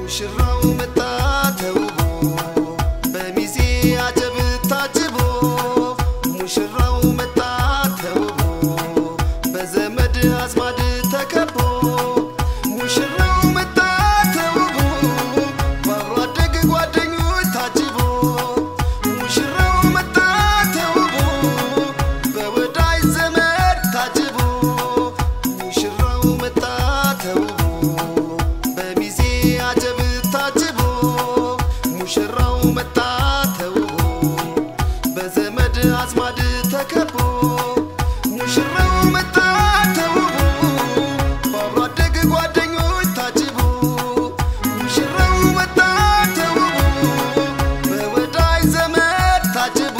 ሙሽራው መጣ ተውቦ በሚዜ አጀብ ታጅቦ ሙሽራው መጣ ተውቦ በዘመድ አዝማድ ተከቦ ሙሽራው መጣ ተውቦ ባብሮ አደግ ጓደኞች ታጅቦ ሙሽራው መጣ ተውቦ በወዳጅ ዘመድ ታጅቦ ሙሽራው መጣ ተውቦ በሚዜ አጀብ ታጅቦ ሙሽራው መጣ ተውቦ በዘመድ አዝማድ ተከቦ ሙሽራው መጣ ተውቦ ባብሮ አደግ ጓደኞች ታጅቦ ሙሽራው መጣ ተውቦ በወዳጅ ዘመድ ታጅቦ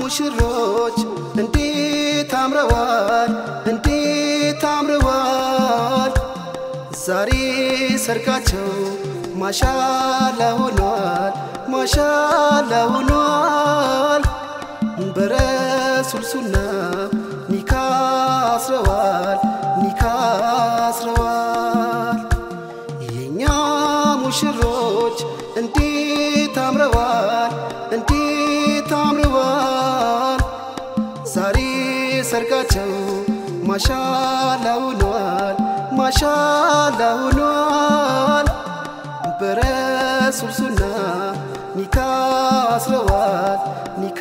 ሙሽሮች እንዴት አምረዋል እንዴት አምረዋል ዛሬ ሰርጋቸው ማሻአላ ሆኗል ማሻአላ ሆኗል በረሱል ሱና ኒካ አስረዋል ኒካ አስረዋል የኛ ሙሽሮች እንዴት አምረዋል እንዴት አምረዋል ዛሬ ሰርጋቸው ማሻአላ ሆኗል ማሻአላ ሆኗል በረሱል ሱና ኒካ አስረዋል ኒካ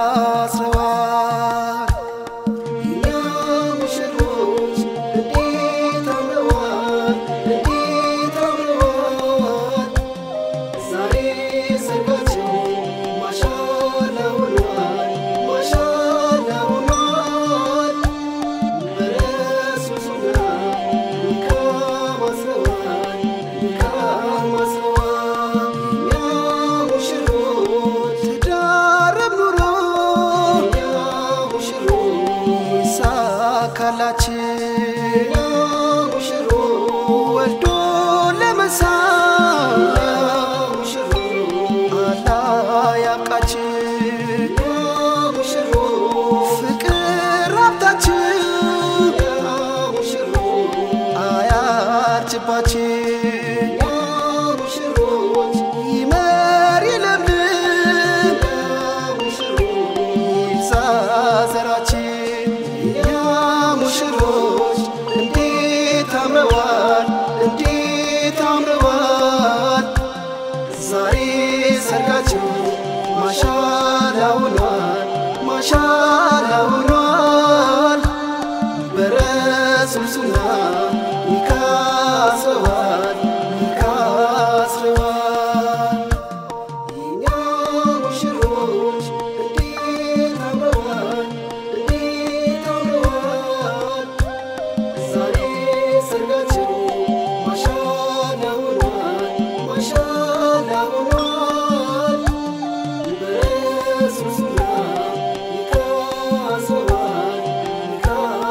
አስረዋል የኛ ሙሽሮች እንዴት አምረዋል እንዴት አምረዋል ዛሬ ሰርጋቸው ማሻአላ ሆኗል ማሻአላ ሆኗል በረሱል ሱና ኒካ አስረዋል ኒካ አስረዋል የኛ ሙሽሮች ትዳረም ኑሮ የኛ ሙሽሮች ይሳካላችሁ የኛ ሙሽሮች ወልዶ ለመሳም የኛ ሙሽሮች አላህ ያብቃችሁ የኛ ሙሽሮች ፍቅር ሀብታችሁ የኛ ሙሽሮች አያርጅባችሁ የኛ ሙሽሮች ይመር ይለምልም የኛ ሙሽሮች ይብዛ ዘራችሁ የኛ ሙሽሮች እንዴት አምረዋል እንዴት አምረዋል ዛሬ ሰርጋቸው ማሻአላ ሆኗል ማሻአላ ሆኗል በረሱል ሱና ኒካ አስረዋል ኒካ አስረዋል የኛ ሙሽሮች እንዴት አምረዋል እንዴት አምረዋል ዛሬ ሰርጋቸው ማሻአላ ሆኗል ማሻአላ ሆኗል በረሱል ሱና ኒካ አስረዋል ኒካ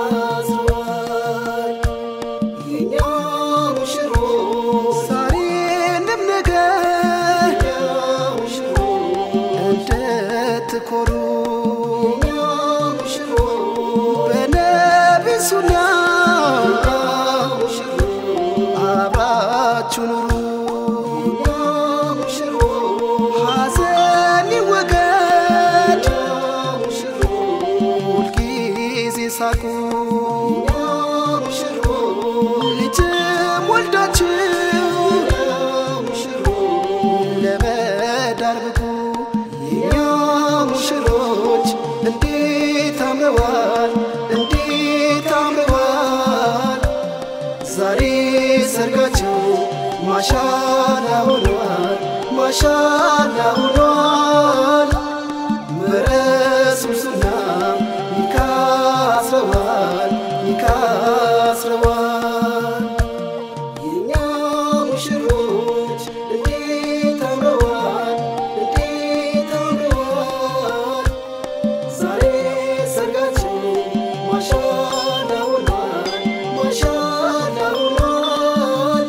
አስረዋል የኛ ሙሽሮች ዛሬንም ነገ የኛ ሙሽሮች እንድትኮሩ የኛ ሙሽሮች በነቢ ሱና የኛ ሙሽሮች አብራችሁ ኑሩ የኛ ሙሽሮች ሐዘን ይወገድ የኛ ሙሽሮች ሁልጊዜ ሳቁ የኛ ሙሽሮች ልጅም ወልዳችሁ የኛ ሙሽሮች ለመዳር ብቁ የኛ ሙሽሮች እንዴት አምረዋል እንዴት አምረዋል ዛሬ ሰርጋቸው ማሻአላ ሆኗል ማሻአላ ሆኗል በረሱል ሱና ኒካ አስረዋል ኒካ አስረዋል የኛ ሙሽሮች እንዴት አምረዋል እንዴት አምረዋል ዛሬ ሰርጋቸው ማሻአላ ሆኗል ማሻአላ ሆኗል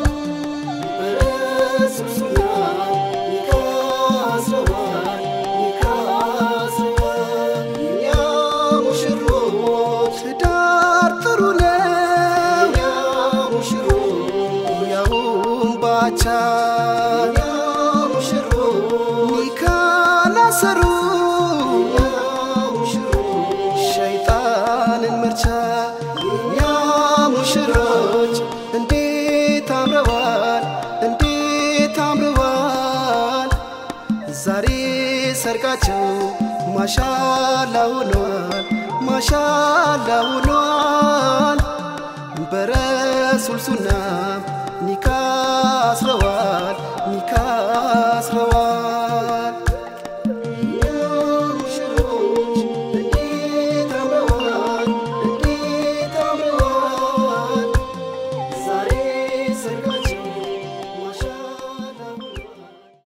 በረሱል ሱና ኒካ አስረዋል ኒካ አስረዋል የኛ ሙሽሮች ትዳር ጥሩ ነው የኛ ሙሽሮች ያውም ባቻ የኛ ሙሽሮች ኒካ አሰሩ የኛ ሙሽሮች ሸይጣንን መርቻ የኛ ሙሽሮች እንዴት አምረዋል እንዴት አምረዋል ዛሬ ሰርጋቸው ማሻአላ ሆኗል ማሻአላ ሆኗል በረሱል ሱና ኒካ አስረዋል